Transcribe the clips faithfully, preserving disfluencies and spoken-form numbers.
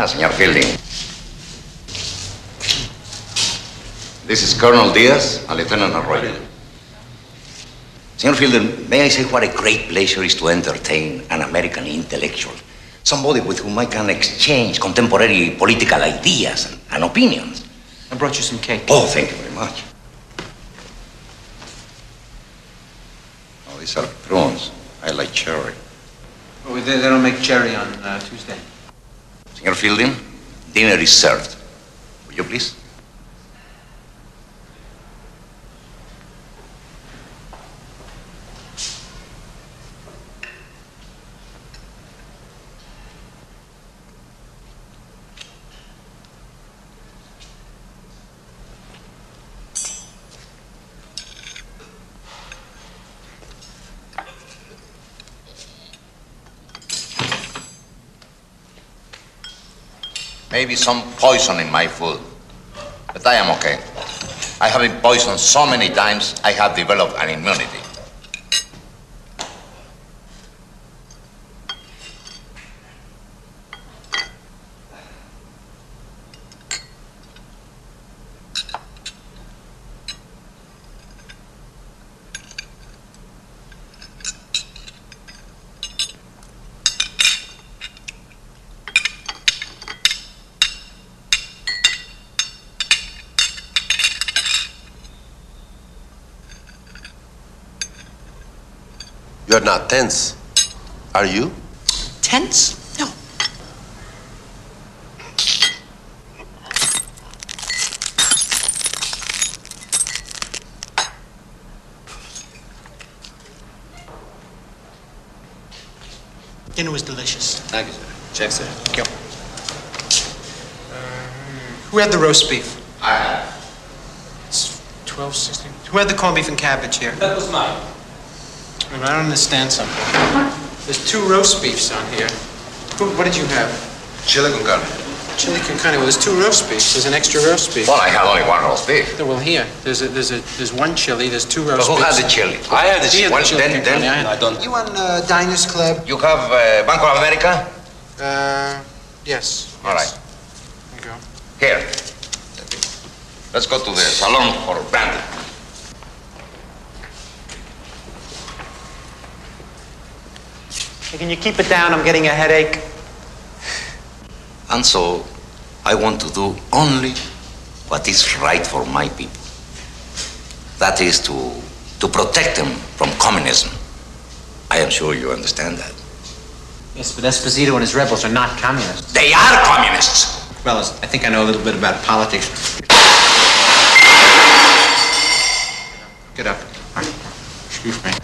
Ah, Senor Fielding. This is Colonel Diaz and Lieutenant Arroyo. Senor Fielding, may I say what a great pleasure is to entertain an American intellectual, somebody with whom I can exchange contemporary political ideas and, and opinions. I brought you some cake. Oh, thank you very much. Oh, these are prunes. I like cherry. Oh, they, they don't make cherry on uh, Tuesday. Senor Fielding, dinner is served. Will you please? Maybe some poison in my food, but I am okay. I have been poisoned so many times, I have developed an immunity. You're not tense, are you? Tense? No. Dinner was delicious. Thank you, sir. Check, sir. Thank you. Uh, who had the roast beef? I have. It's twelve sixteen. Who had the corned beef and cabbage here? That was mine. I don't understand something. There's two roast beefs on here. Who, what did you have? Chile con carne. Chili con carne. Well, there's two roast beefs. There's an extra roast beef. Well, I have only one roast beef. Well, here. There's a, there's a, there's one chili. There's two roast But who beefs. has the chili? I have the He chile. had Well, the chili then- con then- carne. I, had- I don't. You on uh, Diners Club? You have uh, Banco of America? Uh, yes. All yes. right. There you go. Here. Let's go to the salon for brandy. Hey, can you keep it down? I'm getting a headache. And so, I want to do only what is right for my people. That is to, to protect them from communism. I am sure you understand that. Yes, but Esposito and his rebels are not communists. They are communists! Well, I think I know a little bit about politics. Get up. All right. Excuse me.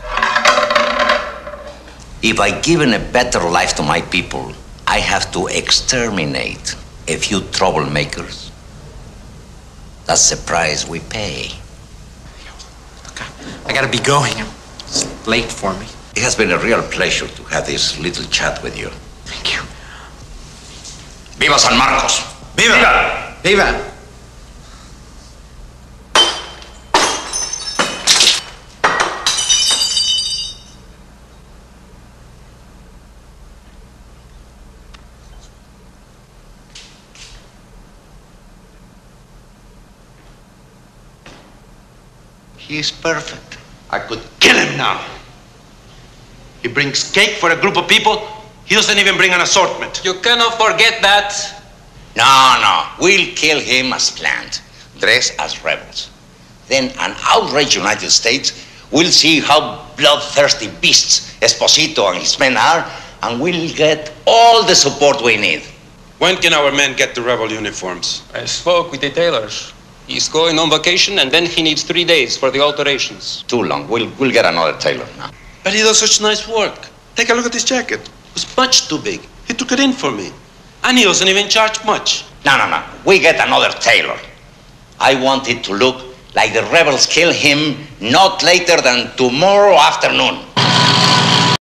If I given a better life to my people, I have to exterminate a few troublemakers. That's the price we pay. Look, I gotta be going. It's late for me. It has been a real pleasure to have this little chat with you. Thank you. Viva San Marcos! Viva! Viva! He is perfect. I could kill him now. He brings cake for a group of people. He doesn't even bring an assortment. You cannot forget that. No, no. We'll kill him as planned, dressed as rebels. Then an outraged United States will see how bloodthirsty beasts Esposito and his men are, and we'll get all the support we need. When can our men get the rebel uniforms? I spoke with the tailors. He's going on vacation, and then he needs three days for the alterations. Too long. We'll, we'll get another tailor now. But he does such nice work. Take a look at this jacket. It was much too big. He took it in for me. And he doesn't even charge much. No, no, no. We get another tailor. I want it to look like the rebels kill him not later than tomorrow afternoon.